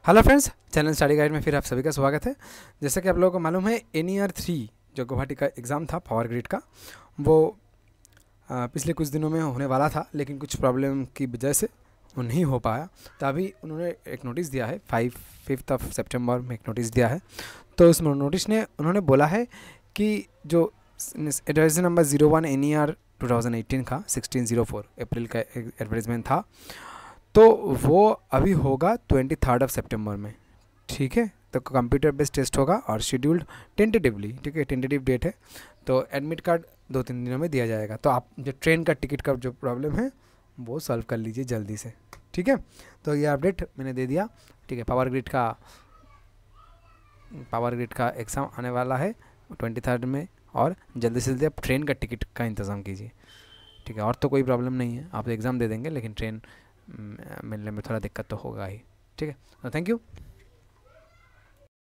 Hello friends, channel study guide में फिर आप सभी का स्वागत है। जैसा कि आप लोगों को मालूम है, NER 3 जो गुवाहाटी का एग्ज़ाम था पावर ग्रिड का, वो पिछले कुछ दिनों में होने वाला था, लेकिन कुछ प्रॉब्लम की वजह से वो नहीं हो पाया। तो अभी उन्होंने एक नोटिस दिया है, 5 सितंबर में एक नोटिस दिया है। तो उस नोटिस ने उन्होंने बोला है कि जो एडवाइजरी नंबर 01 NER 2018 का 1604 अप्रैल का एडवर्टाइजमेंट था, तो वो अभी होगा 23 सितंबर में। ठीक है, तो कंप्यूटर बेस्ड टेस्ट होगा और शेड्यूल्ड टेंटेटिवली, ठीक है, टेंटेटिव डेट है। तो एडमिट कार्ड 2-3 दिनों में दिया जाएगा। तो आप जो ट्रेन का टिकट का जो प्रॉब्लम है वो सॉल्व कर लीजिए जल्दी से। ठीक है, तो ये अपडेट मैंने दे दिया। ठीक है, पावर ग्रिड का एग्ज़ाम आने वाला है 23 में, और जल्दी से जल्दी आप ट्रेन का टिकट का इंतज़ाम कीजिए। ठीक है, और तो कोई प्रॉब्लम नहीं है, आप एग्ज़ाम दे देंगे, लेकिन ट्रेन मिलने में थोड़ा दिक्कत तो होगा ही। ठीक है, थैंक यू।